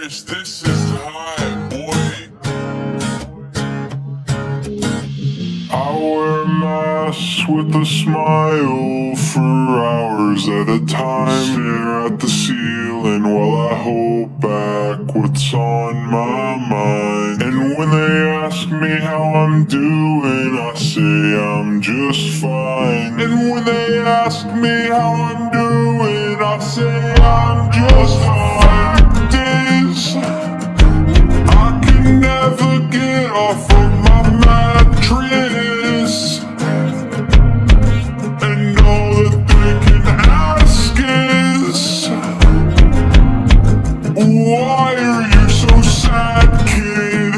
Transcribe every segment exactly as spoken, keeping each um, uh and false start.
bitch, this is high, boy. I wear masks with a smile for hours at a time. Stare at the ceiling while I hold back what's on my mind. And when they ask me how I'm doing, I say I'm just fine. And when they ask me how I'm doing, I say I'm just fine. Fact is, I can never get off of my mattress. And all that they can ask is, why are you so sad, kid?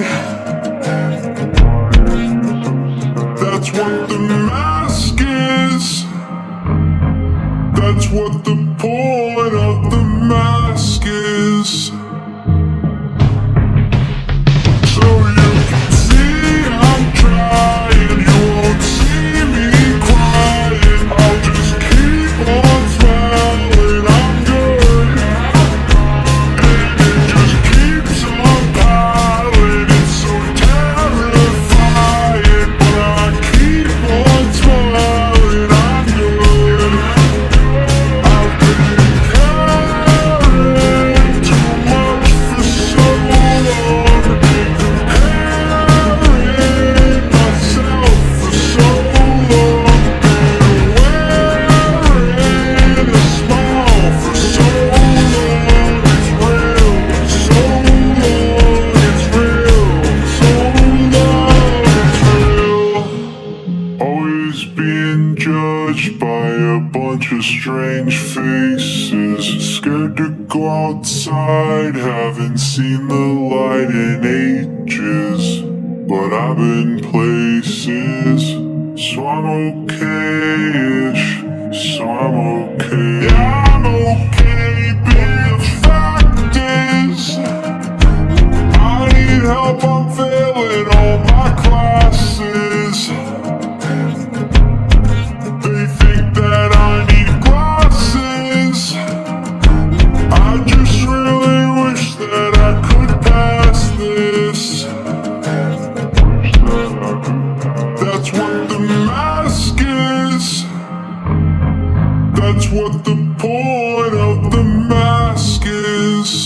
That's what the mask is. That's what the point of the mask is. So you can see I'm trying, you won't see me crying. I'll just keep on smiling, I'm good. And it just keeps on piling, it's so terrifying. But I keep on smiling, I'm good. I've been caring too much for so long, been comparing myself for so long, been wearing a smile for so long. It's real, so long, it's real, so long, it's real. Always being judged by a bunch of strange faces. Scared to go outside, haven't seen the light in ages. But I've been places, so I'm okay-ish, so I'm okay. Yeah, I'm okay, but the fact is, I need help, I'm failing all my classes. They think that I need glasses. I just really wish that I could pass this. That's what the mask is. That's what the point of the mask is.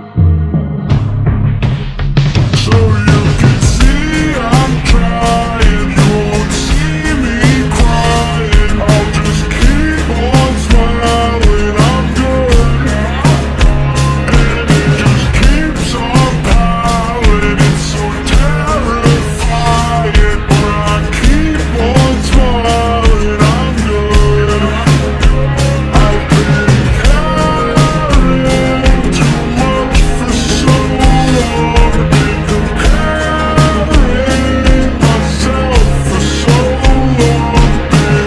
So you can see I'm trying, you won't see me crying. I'll just keep on smiling, I'm good. And it just keeps on piling, it's so terrifying. But I keep on smiling, I'm good. I've been caring too much for so long, been comparing myself for so long, been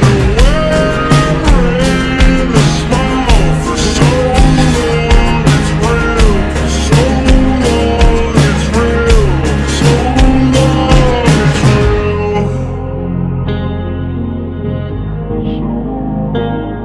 wearing a smile for so long. It's real, so long, it's real, so long, it's real. So